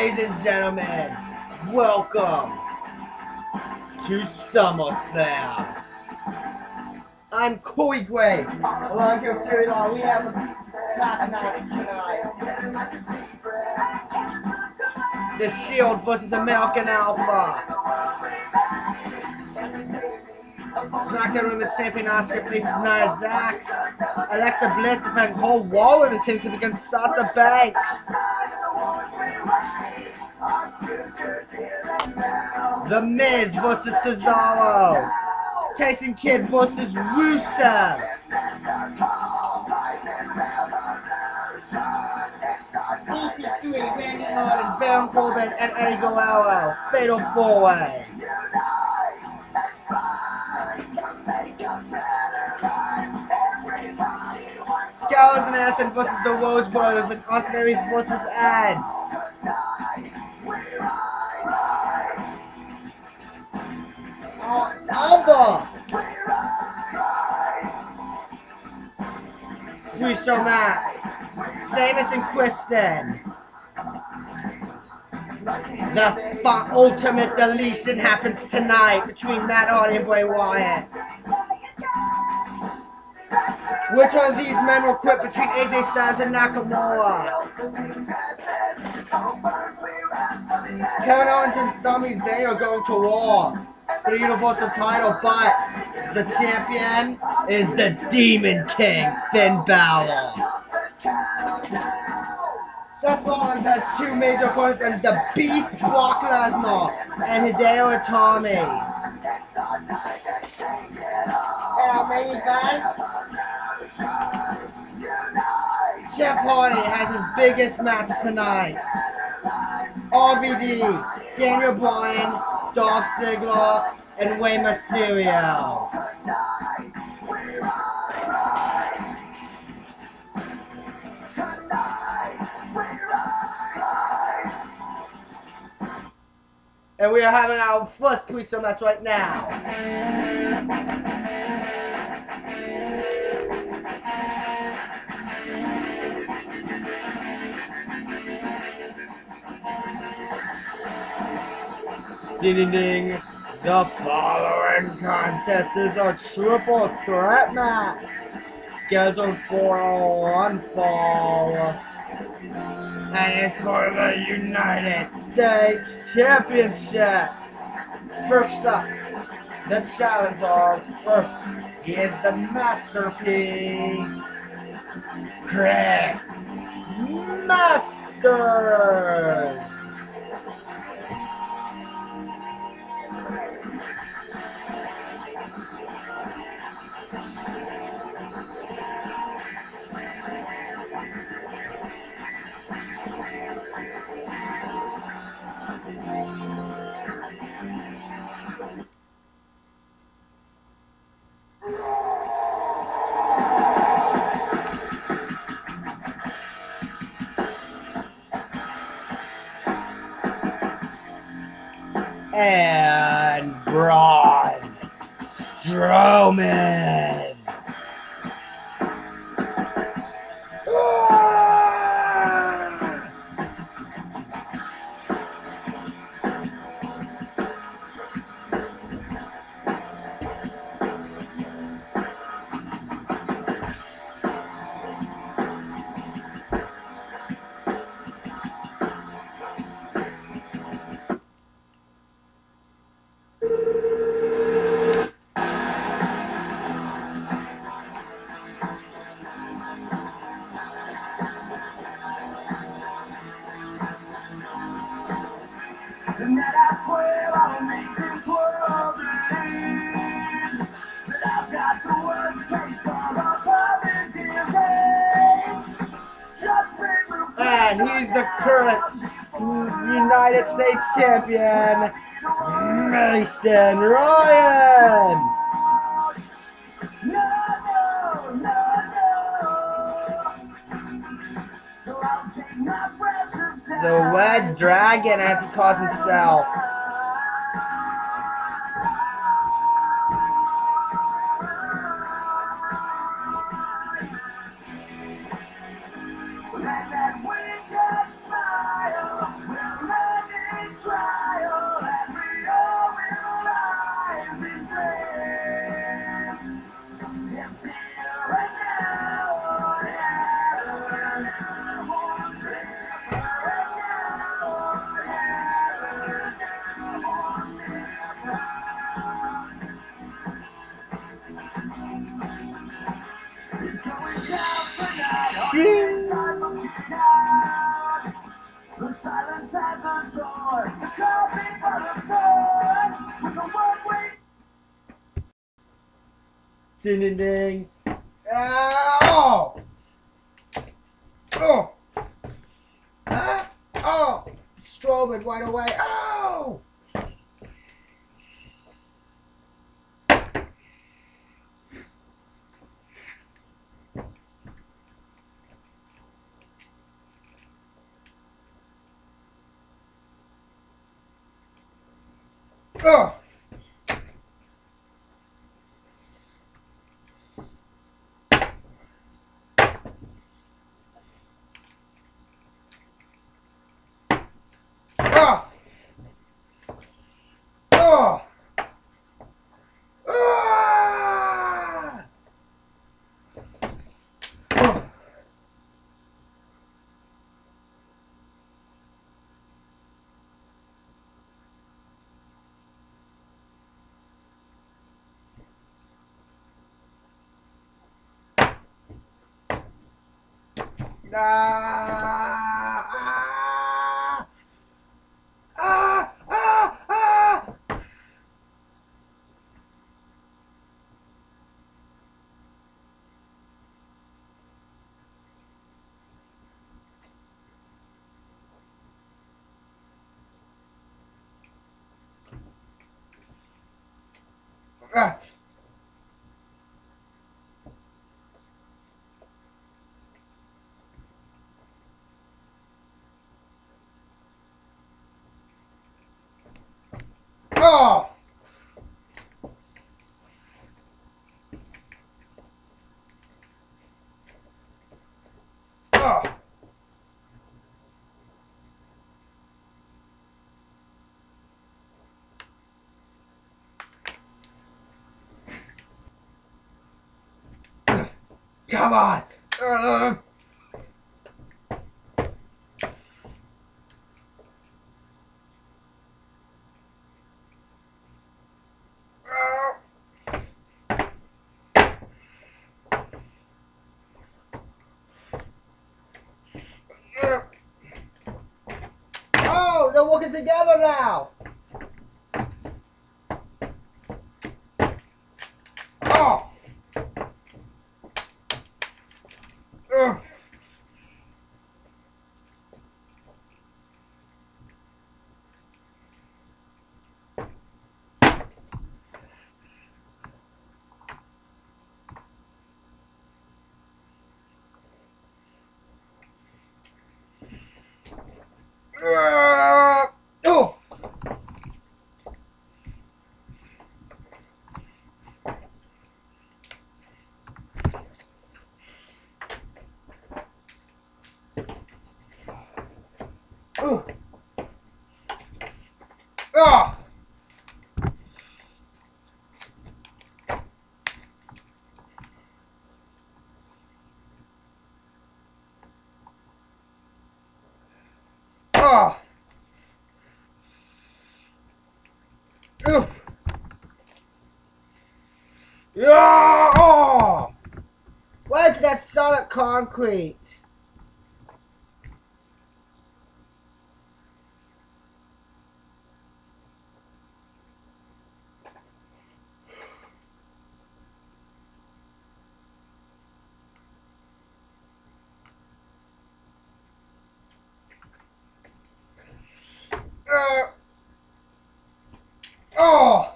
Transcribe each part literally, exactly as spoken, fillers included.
Ladies and gentlemen, welcome to SummerSlam. I'm Corey Gray. Along here with Terry Law, we have a pack match tonight. The Shield versus American Alpha. SmackDown Women's Champion Asuka faces Nia Jax. Alexa Bliss defends Whole Wall in the championship against Sasha Banks. The Miz versus Cesaro. Tyson Kidd versus Rusev. E C three, Randy Orton, Baron Corbin, and Eddie Guerrero. Fatal four-way. Gallows and Anderson versus the Rose Brothers, and Austin Aries versus Ads. Other pre-show match: Sheamus and Kristen. The ultimate deletion happens tonight between Matt Hardy and Bray Wyatt. Which one of these men will quit between A J Styles and Nakamura? Kevin Owens and Sami Zayn are going to war for the Universal title, but the champion is the Demon King, Finn Balor. Seth Rollins has two major opponents, and the Beast, Brock Lesnar, and Hideo Itami. And our main events, Jeff Hardy has his biggest match tonight. R V D, Daniel Bryan, Dolph Ziggler, and Rey Mysterio. And we are having our first pre-show match right now. Ding ding ding. The following contest is a triple threat match scheduled for one fall. And it's for the United States Championship. First up, the challengers. First is the Masterpiece, Chris Masters. And Braun Strowman. Tonight I swear I'll make this world believe that I've got the worst case of a public disease. Judgment will And he's the current United States champion, Mason Ryan. No, no, no, no. So I'll take my precious time. The Red Dragon, as he calls himself. Let that wicked smile will Shing. The silence at the door. The coffee for the store. With a one-way. Ding ding ding. Oh. Oh. Ah. Oh. Strowman right away. Oh. Oh. Oh. Oh. Ah. Oh. Ah. Ah. Ah. Ah. Ah. Ah. Oh. Oh. Come on. Uh. Oh, they're working together now. Oh. Ugh. Uh, oh. Oh. Oh. Oh. Oof. Yeah. Oh. What's that solid concrete? Uh. Oh.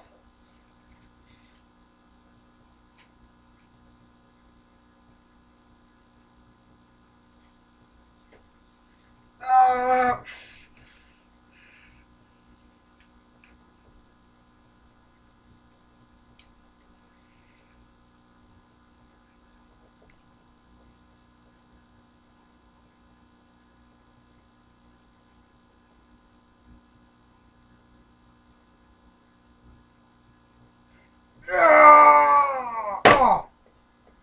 Uh. Ah. Oh.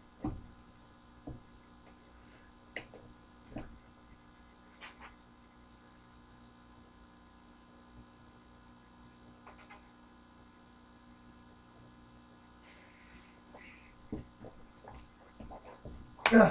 Ugh.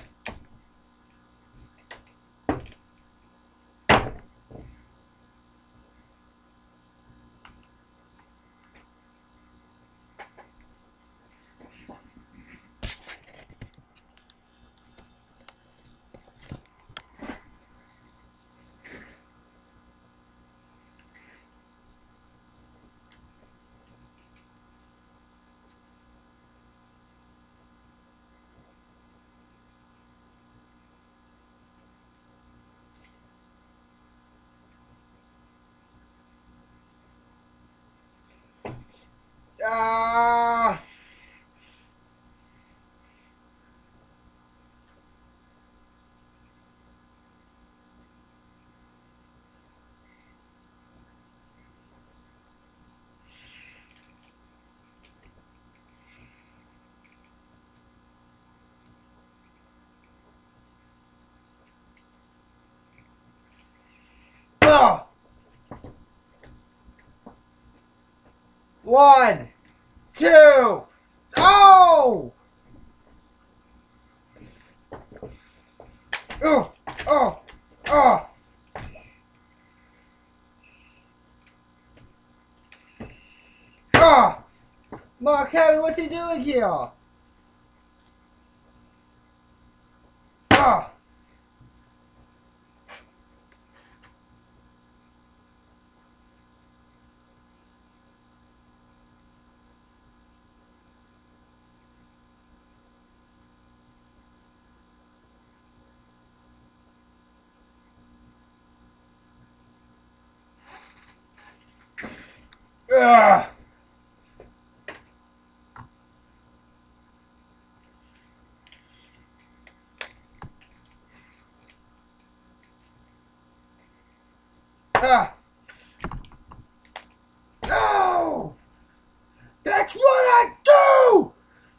Ah. Oh. One, two, oh! Oh, oh, oh! Oh! Mark Henry, what's he doing here? Oh! Ugh. Ah. No! That's what I do!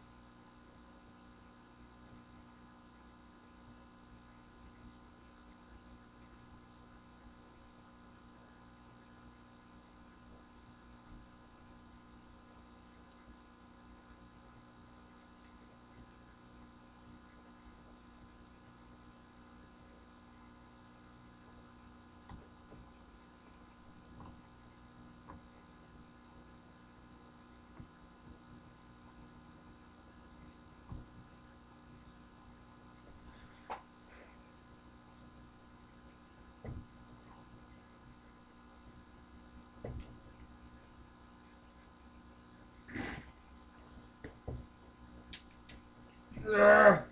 Ugh.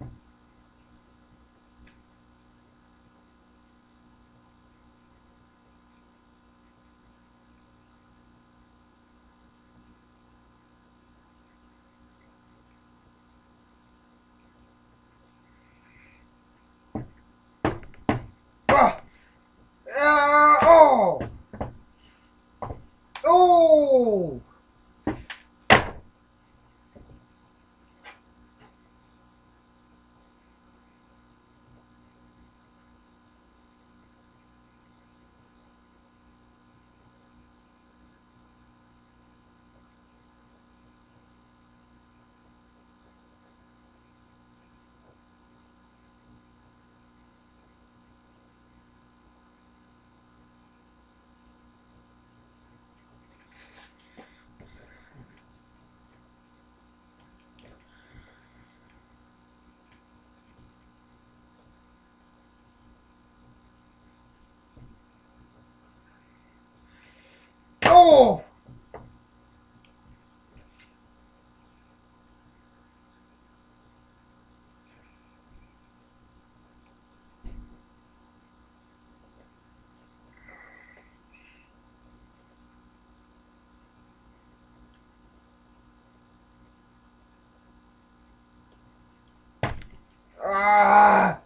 Ah. Ah. Oh! Oh! Oh! Ah!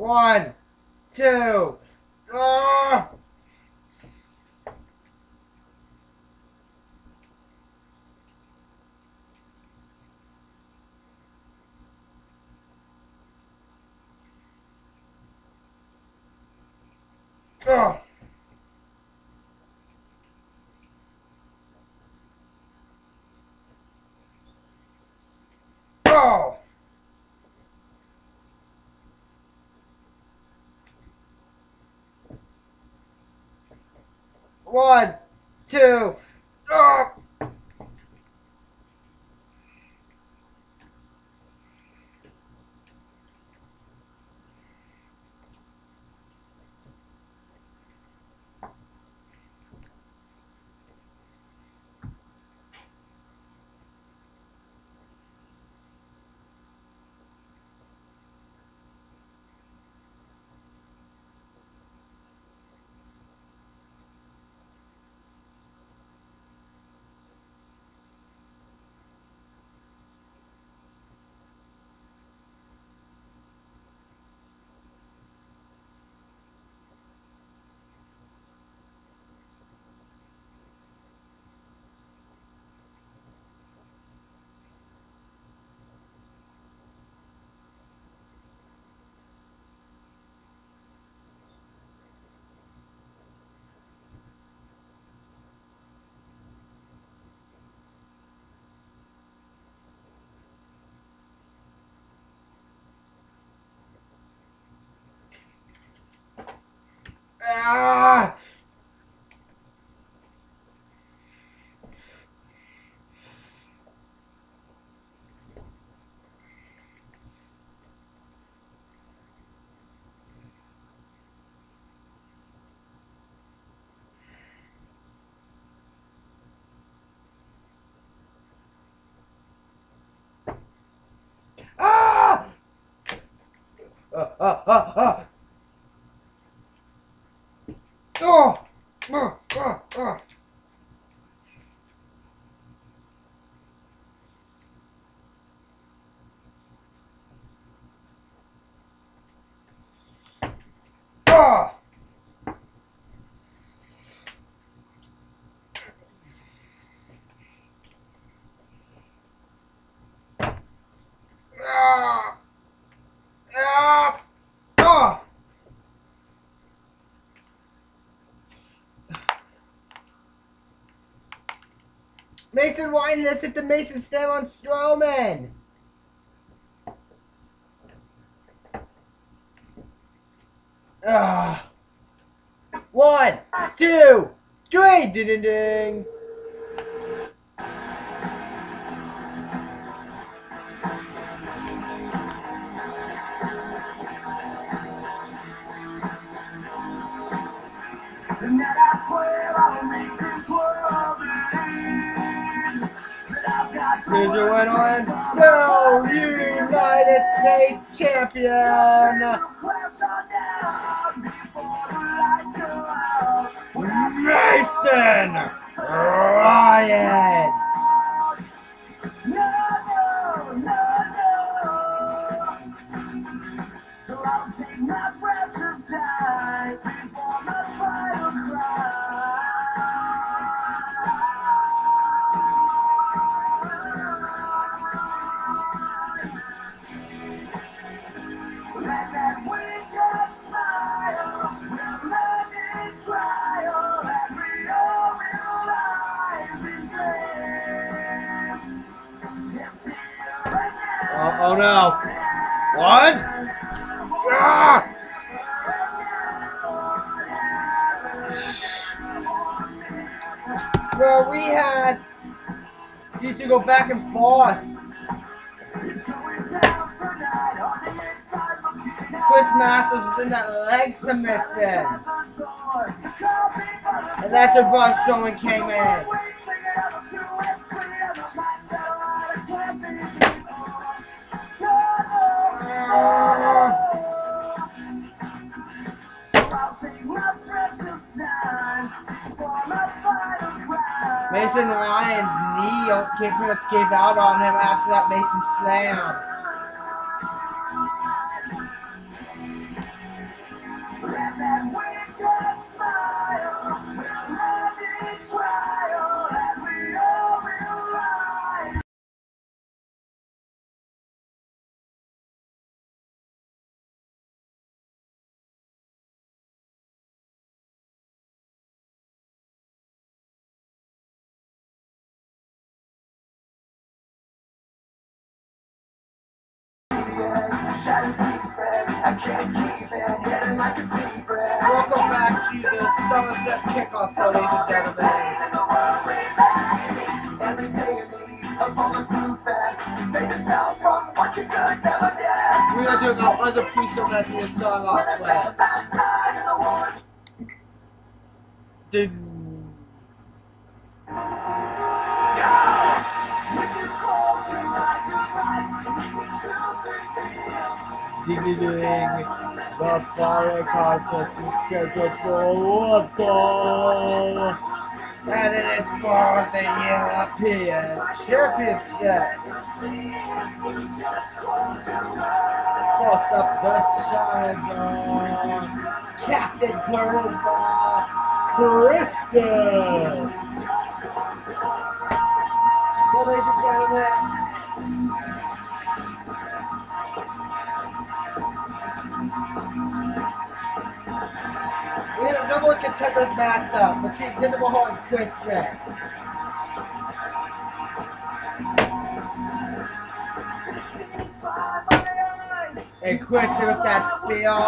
One, two. Oh! Oh! Oh! One, two. Oh! Ah! Ah! Ah! Ah! Ah! Ah! Oh! Ah! Ah! Ah! Ah! Ah! Ah! Ah! Mason Wine has hit the Mason slam on Strowman. Ah. One, two, three. Ding ding ding. Tonight I swear I'll make this world believe that I've got the Here's your words winner and to still survive. United States champion, Crash on down before the lights go out. Mason Ryan. No, no, no, no. So I'll take my precious time before my final cry. Let that wicked smile will let it trial, and we all will rise in flames. It's here and now. Oh, oh no. One. Ah! Well, we had these to go back and forth. Chris Masters is in that leg submission. And that's where Braun Strowman came in. Ah! Mason Ryan's knee pretty much gave out on him after that Mason slam. shattered pieces. I can't keep it, heading like a secret. Welcome back to the SummerSlam kickoff, so ladies and gentlemen. Every day you need a bulletproof vest to save yourself from what you could never guess. We are doing our other pre-show match we are starting off with. Outside of the wars. Ding. Ding ding ding. The following contest is scheduled for one fall. And it is for the European Championship. First up, the challenger, Captain Charisma, Kristen. So, ladies and gentlemen, we had a number of contenders match up between Jinder Mahal and Kristen. And Kristen with that spear.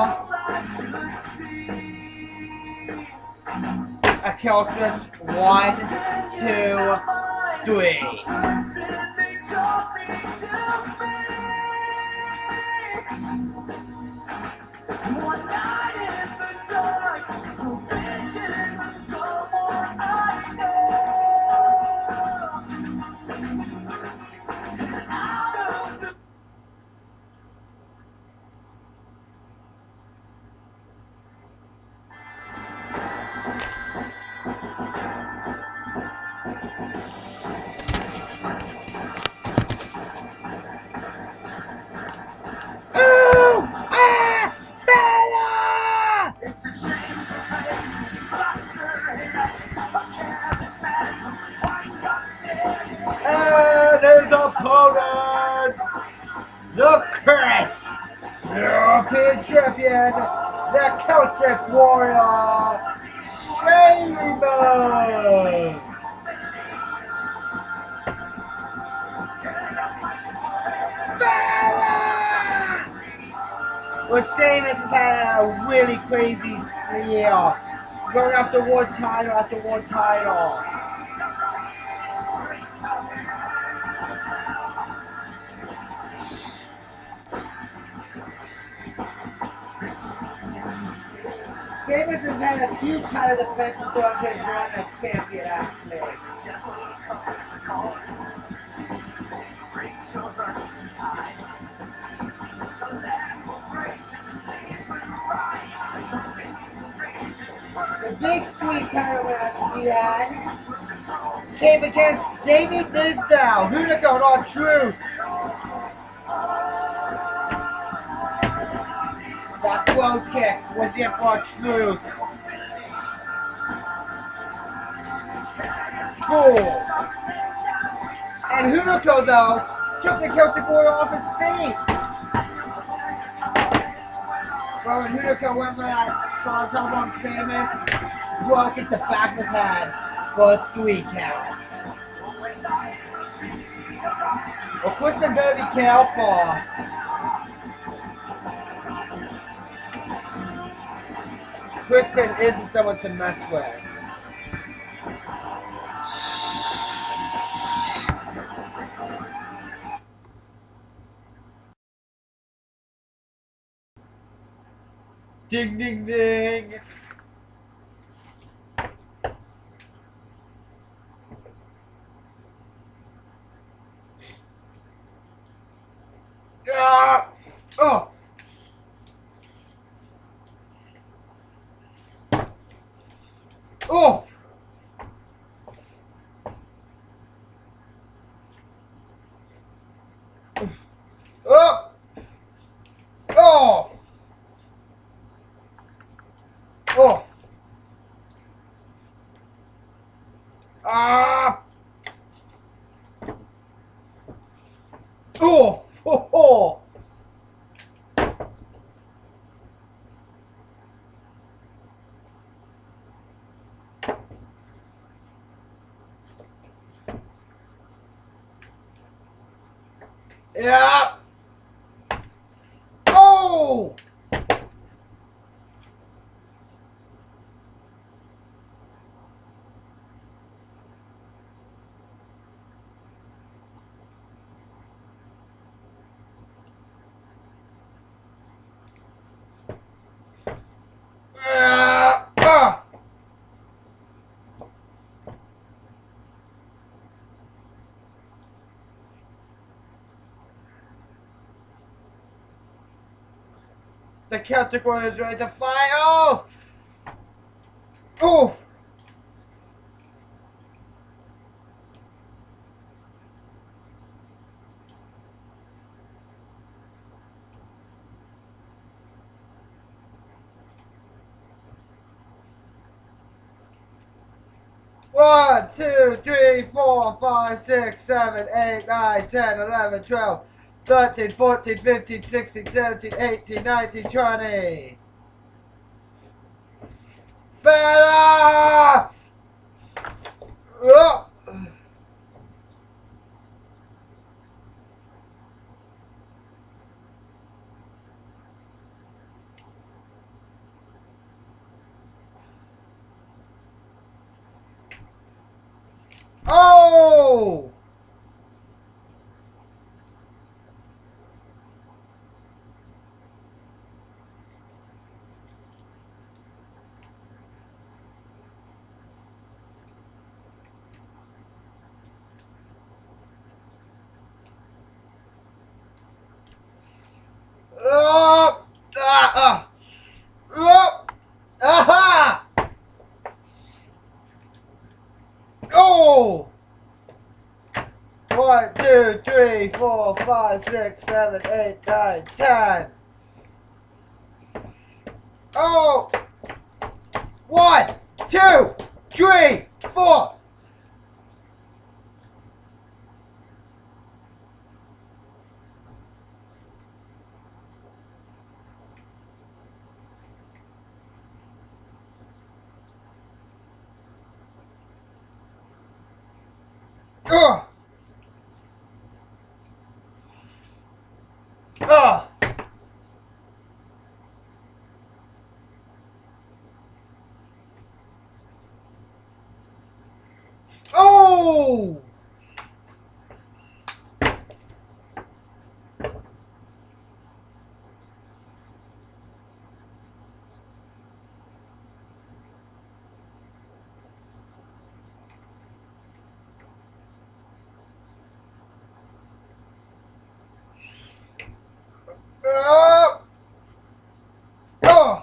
A kill switch. One, two, three. One night in the dark, vision of someone I know. Out of the And his opponent, the current European Champion, the Celtic Warrior, Sheamus. Well, Sheamus has had a really crazy year, going after one title after one title. Sheamus has had a few title defenses throughout his run as champion, actually. The big three title matches he had came against Damien Mizdow, Hunico, and R-Truth. That throw kick was in for R-Truth. Cool. And Hunico, though, took the Celtic Warrior off his feet. Well, when Hunico went for that swanton on Sheamus, broke at the back of his head for a three count. Well, Kristen better be careful. Kristen isn't someone to mess with. Ding, ding, ding. Ah! Oh! Oh! Oh! Oh! Oh! Ah! Oh! Oh! Oh! Yeah! the Celtic Warriors ready to fight. Oh! Oh! One, two, three, four, five, six, seven, eight, nine, ten, eleven, twelve, thirteen, fourteen, fifteen, sixteen, seventeen, eighteen, nineteen, twenty. Fella! Oh! Oh! Oh! Ah! Ah! Oh! Aha! Oh! One, two, three, four, five, six, seven, eight, nine, ten. Oh! One, two, three, four. Ugh! Ugh! Oh! Oh! Oh!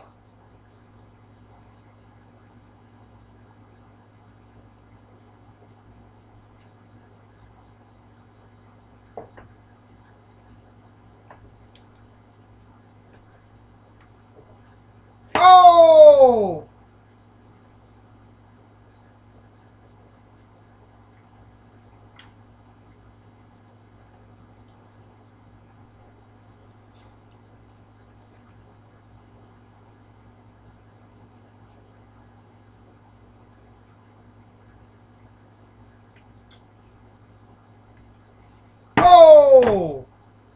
Oh! Oh!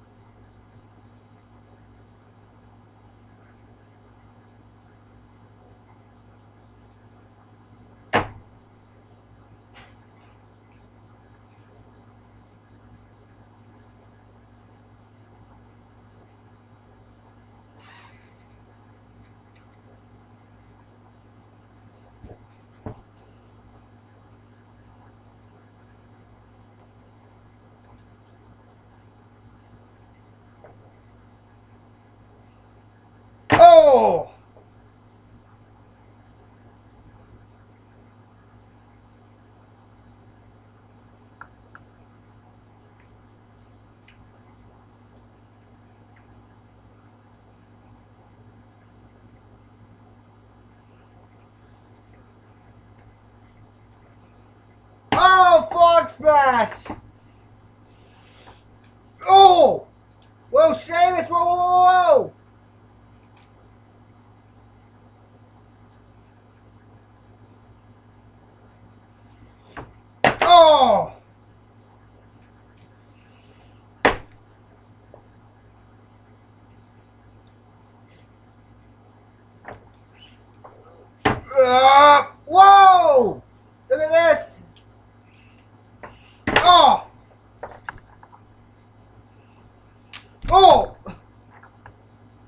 Oh! Oh, frog smash! Oh! Whoa, Sheamus, whoa, whoa, whoa, whoa! Oh! Uh, whoa! Look at this! Oh! Oh!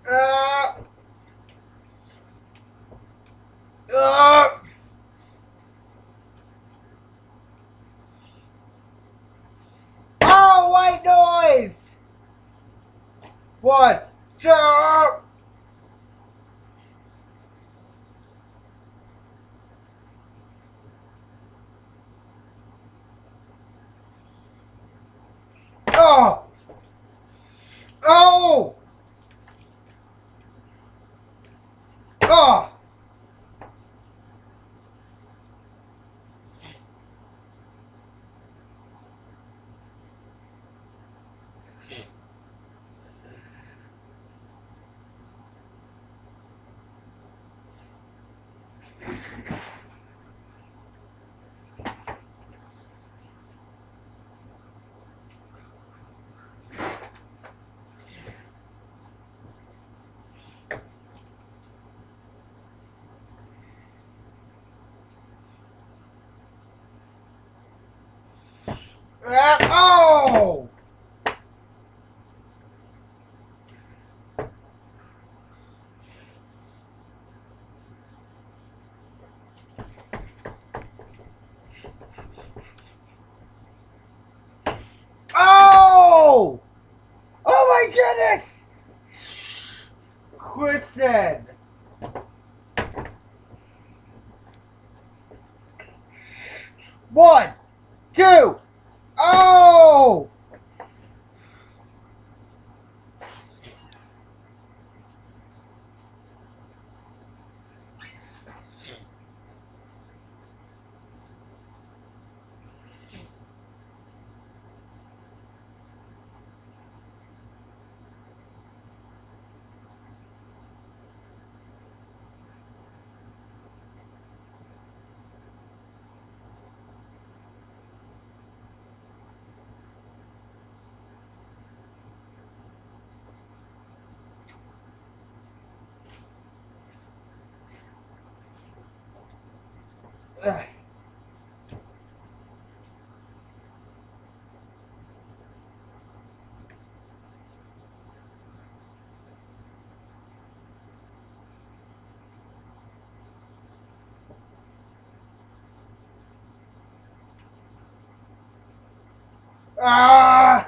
Uh, uh, oh, white noise! One, two. Oh! Oh! Oh! Uh, oh! Oh! Oh my goodness! Kristen! One, two, oh! Ugh. Ah!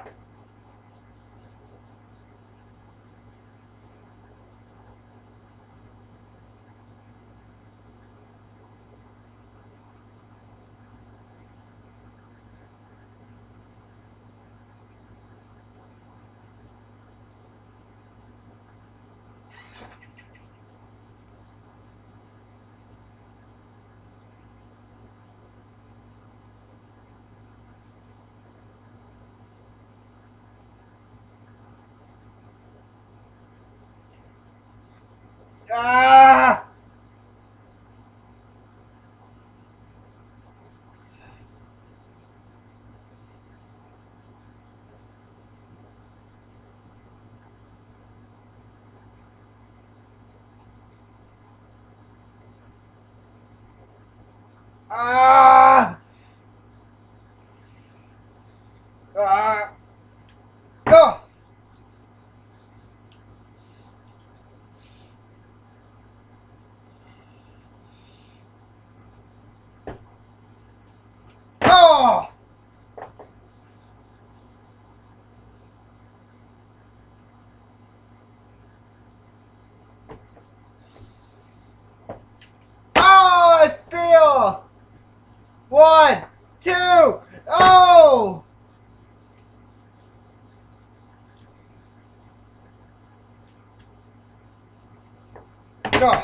Ah! Ah! Ah! Oh! Oh! Oh, a spill! One, two, oh! Oh.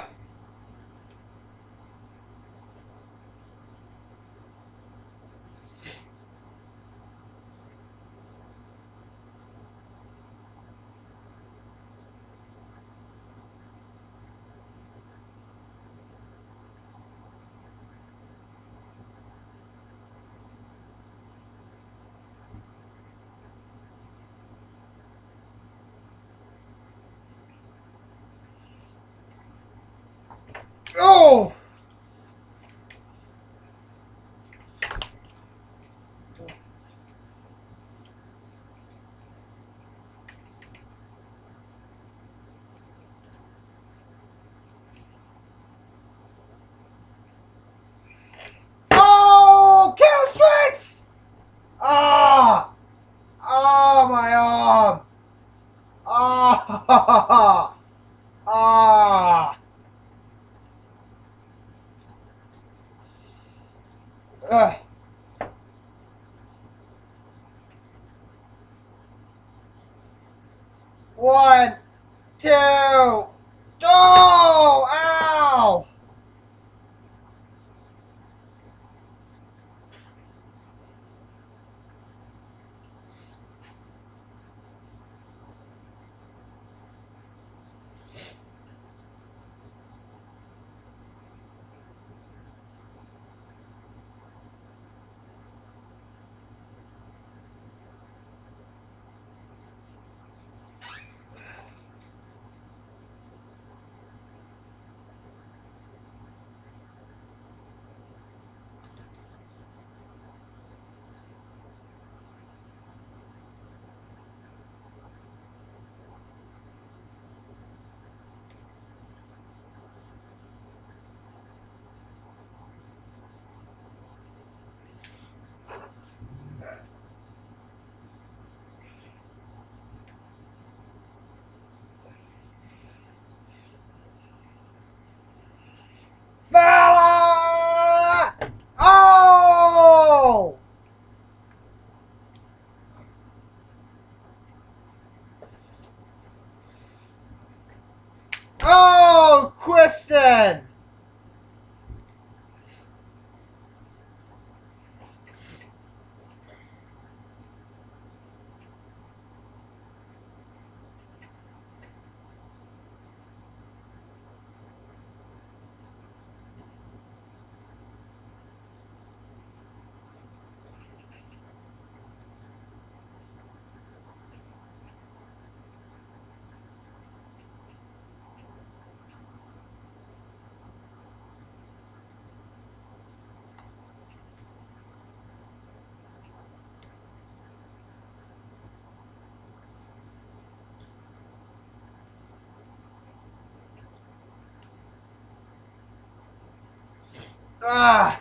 Ugh. One, two, oh, ow! Fella! Oh! Oh, Kristen! Ah!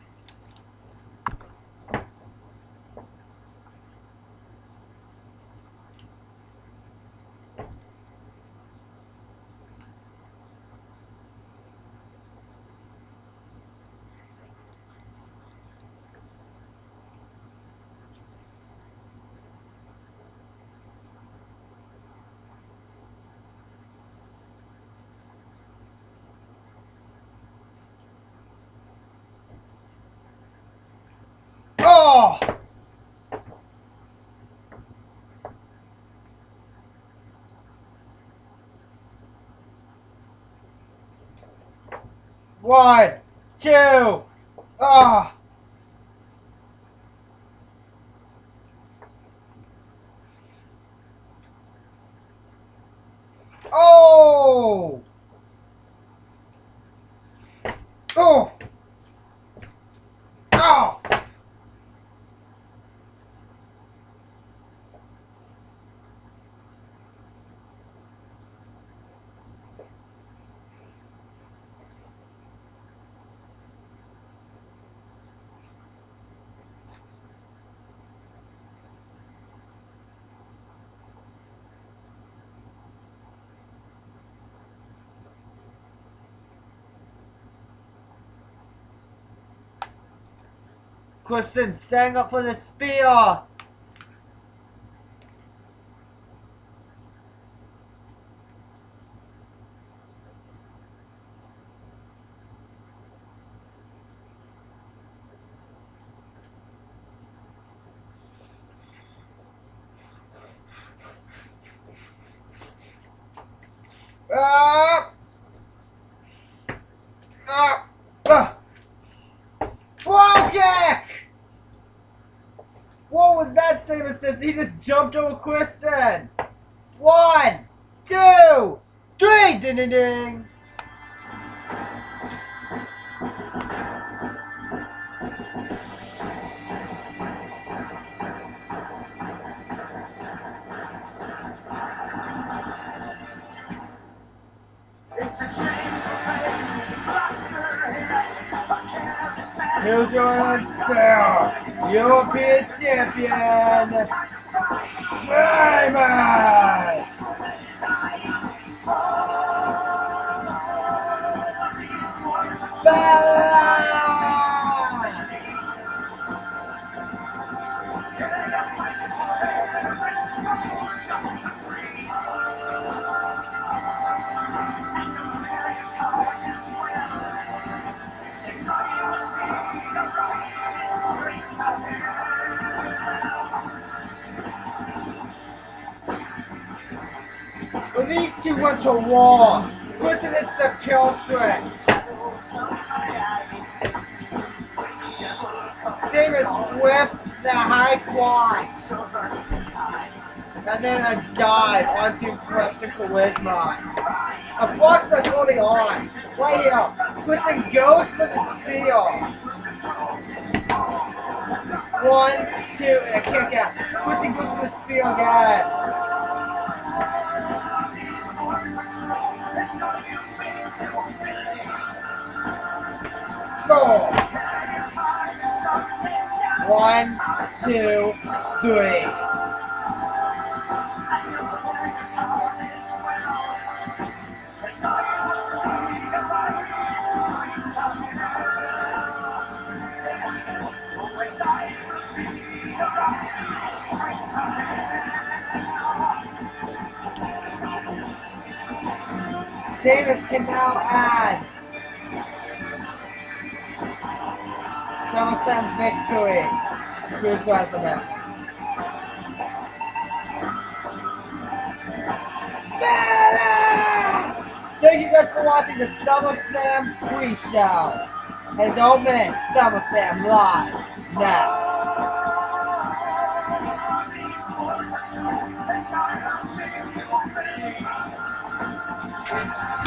Oh! One, two, ah! Oh! Oh! Oh! Kristen, setting up for the spear! Ah! Ah! Ah! Whoa, kick! What was that, same assist? He just jumped over Kristen! One, two, three! Ding ding ding! Here's your answer, European champion, Sheamus! Bella! went to war. Listen, it's the kill streaks. Same as with the high cross. And then a dive onto the charisma. A Fox that's holding on. Right here. Kristen goes for the steal. One, two, and a kick out. Kristen goes for the steal again. Four. One, two, three. Samus can now add SummerSlam victory to his resume. Thank you guys for watching the SummerSlam pre-show. And don't miss SummerSlam Live next.